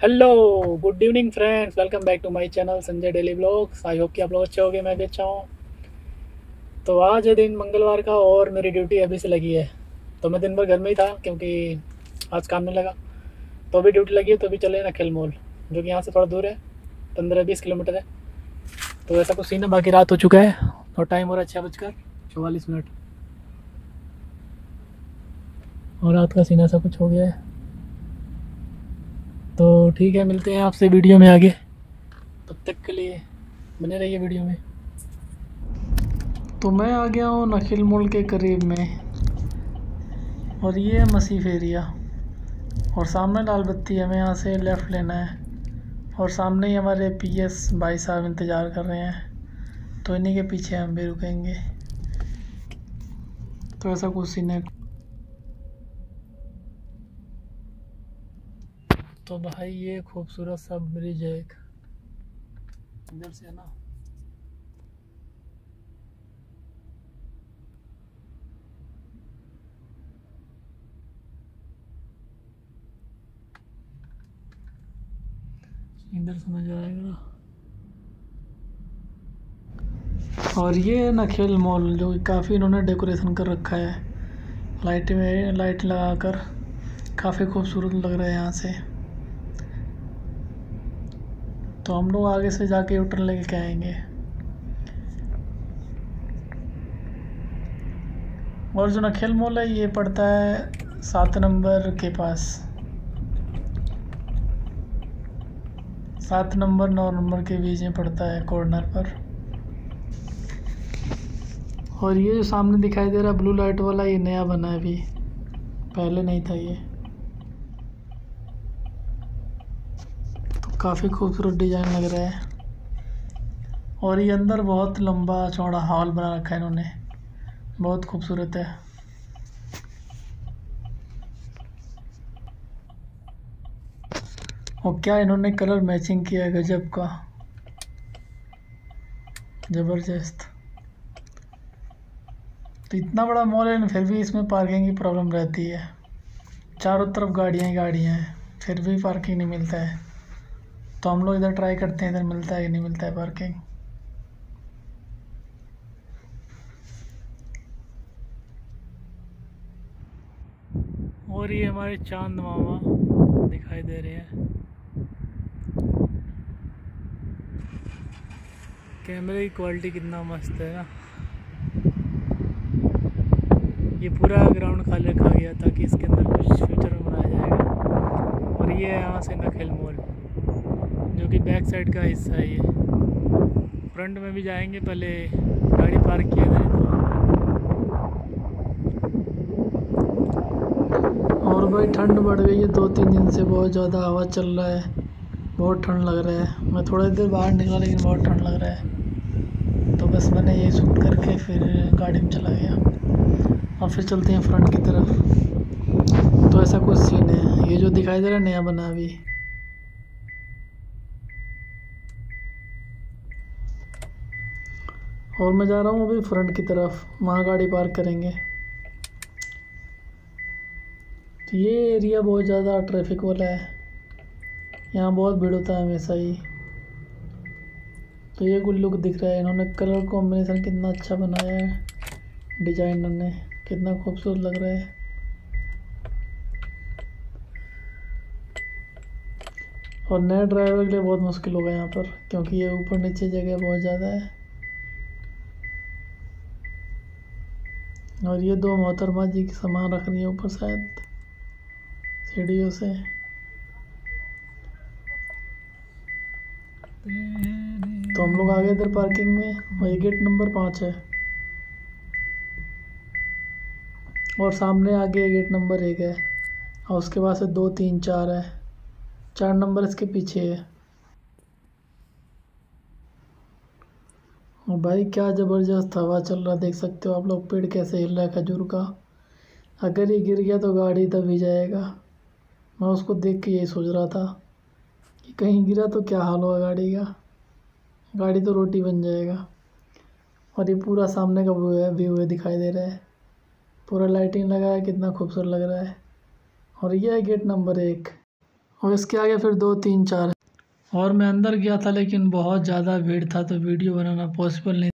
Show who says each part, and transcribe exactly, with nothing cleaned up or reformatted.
Speaker 1: Hello, good evening friends. Welcome back to my channel Sanjay daily blogs. I hope कि आप लोग अच्छे होंगे, मैं भी अच्छा हूँ। तो आज है दिन मंगलवार का और मेरी ड्यूटी अभी से लगी है। तो मैं दिन भर घर में ही था क्योंकि आज काम नहीं लगा। तो अभी ड्यूटी लगी है, तो अभी चले ना खेल मॉल, जो कि यहाँ से थोड़ा दूर है, पंद्रह बीस किलोमीटर है। तो ऐसा कुछ सीन है। बाकी रात हो चुका है और टाइम हो रहा है छः बजकर चौवालीस मिनट और रात का सीन ऐसा कुछ हो गया है। तो ठीक है, मिलते हैं आपसे वीडियो में आगे। तब तक के लिए बने रहिए वीडियो में। तो मैं आ गया हूँ नखिल मॉल के करीब में, और ये है मसीफ एरिया, और सामने लाल बत्ती है, हमें यहाँ से लेफ़्ट लेना है। और सामने ही हमारे पी एस भाई साहब इंतज़ार कर रहे हैं, तो इन्हीं के पीछे हम भी रुकेंगे। तो ऐसा कुछ सीन है। तो भाई ये खूबसूरत सा ब्रिज है एक, इधर से है ना। इधर से नजर आएगा ना। और ये है नखेल मॉल, जो काफ़ी इन्होंने डेकोरेशन कर रखा है, लाइट में लाइट लगाकर काफ़ी खूबसूरत लग रहा है यहाँ से। तो हम लोग आगे से जाके यूटर्न लेके आएंगे। और जो नखेल मॉल है ये पड़ता है सात नंबर के पास, सात नंबर नौ नंबर के बीच में पड़ता है, कॉर्नर पर। और ये जो सामने दिखाई दे रहा है ब्लू लाइट वाला, ये नया बना है अभी, पहले नहीं था ये। तो काफ़ी खूबसूरत डिज़ाइन लग रहा है। और ये अंदर बहुत लंबा चौड़ा हॉल बना रखा है इन्होंने, बहुत खूबसूरत है। और क्या इन्होंने कलर मैचिंग किया है, गजब का, ज़बरदस्त। तो इतना बड़ा मॉल है फिर भी इसमें पार्किंग की प्रॉब्लम रहती है, चारों तरफ गाड़ियाँ ही गाड़ियाँ हैं, फिर भी पार्किंग नहीं मिलता है। तो हम लोग इधर ट्राई करते हैं, इधर मिलता है कि नहीं मिलता है पार्किंग। और ये हमारे चांद मामा दिखाई दे रहे हैं। कैमरे की क्वालिटी कितना मस्त है ना। ये पूरा ग्राउंड खाली रखा गया ताकि इसके अंदर कुछ फ्यूचर में बनाया जाएगा। और ये है यहाँ से नखेल मॉल, जो कि बैक साइड का हिस्सा है। ये फ्रंट में भी जाएंगे, पहले गाड़ी पार्क किया जाए तो। और भाई ठंड बढ़ गई है, दो तीन दिन से बहुत ज़्यादा हवा चल रहा है, बहुत ठंड लग रहा है। मैं थोड़ी देर बाहर निकला लेकिन बहुत ठंड लग रहा है, तो बस मैंने ये शूट करके फिर गाड़ी में चला गया। और फिर चलते हैं फ्रंट की तरफ। तो ऐसा कुछ सीन है, ये जो दिखाई दे रहा है नया बना अभी। और मैं जा रहा हूँ अभी फ्रंट की तरफ, वहाँ गाड़ी पार्क करेंगे। तो ये एरिया बहुत ज़्यादा ट्रैफिक वाला है, यहाँ बहुत भीड़ होता है हमेशा ही। तो ये कुछ लुक दिख रहा है, इन्होंने कलर कॉम्बिनेशन कितना अच्छा बनाया है, डिजाइनर ने, कितना खूबसूरत लग रहा है। और नए ड्राइवर के लिए बहुत मुश्किल होगा यहाँ पर, क्योंकि ये ऊपर नीचे जगह बहुत ज़्यादा है। और ये दो मोहतरमा जी की सामान रख रही है ऊपर शायद सीढ़ियों से। तो हम लोग आ गए इधर पार्किंग में, और ये गेट नंबर पाँच है। और सामने आगे गेट नंबर एक है, और उसके बाद से दो तीन चार है, चार नंबर इसके पीछे है। और भाई क्या ज़बरदस्त हवा चल रहा, देख सकते हो आप लोग, पेड़ कैसे हिल रहा है खजूर का। अगर ये गिर गया तो गाड़ी दब ही जाएगा। मैं उसको देख के यही सोच रहा था कि कहीं गिरा तो क्या हाल होगा गाड़ी का, गाड़ी तो रोटी बन जाएगा। और ये पूरा सामने का व्यू है, व्यू है दिखाई दे रहा है, पूरा लाइटिंग लगा है, कितना खूबसूरत लग रहा है। और ये है गेट नंबर एक, और इसके आगे फिर दो तीन चार। और मैं अंदर गया था लेकिन बहुत ज़्यादा भीड़ था तो वीडियो बनाना पॉसिबल नहीं।